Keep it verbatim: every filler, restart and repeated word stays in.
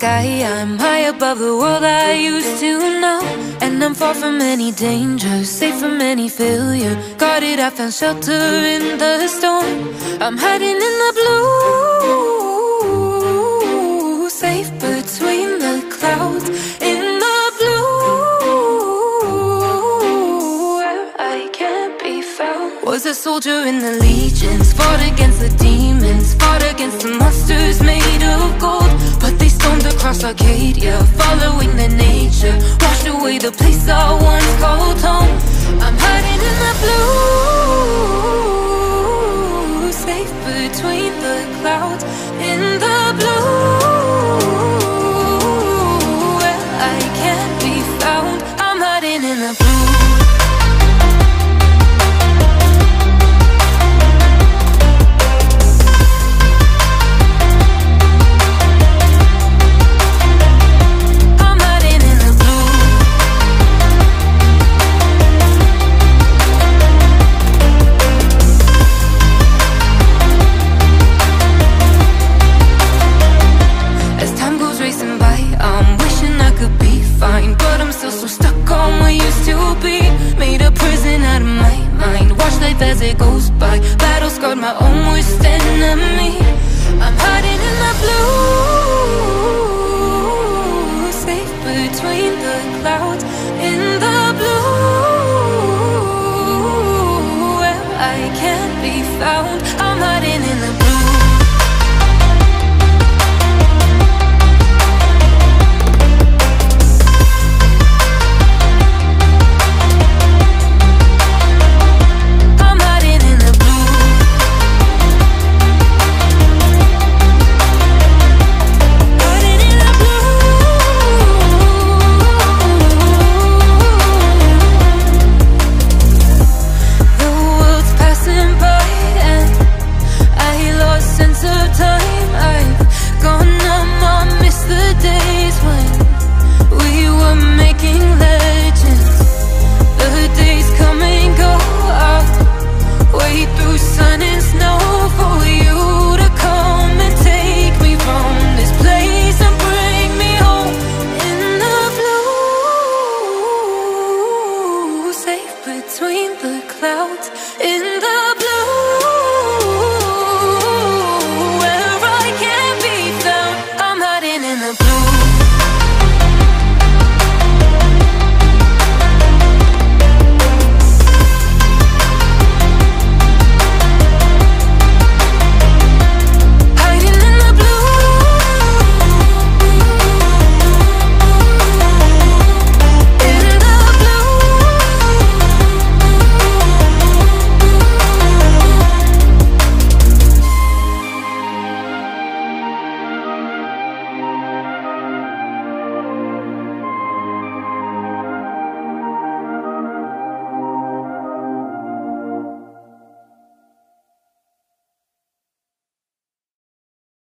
sky, I'm high above the world I used to know. And I'm far from any danger, safe from any failure. Guarded, I found shelter in the storm. I'm hiding in the blue, safe between the clouds. In the blue, where I can't be found. Was a soldier in the legions, fought against the demons, fought against the monsters made of gold. But they stormed across Arcadia, following their nature, washed away the place I once called home. I'm hiding in the blue, safe between the clouds. In the blue, where I can't be found. I'm hiding in the blue. As it goes by, battle scarred my own worst enemy. I'm hiding in the blue, safe between the clouds.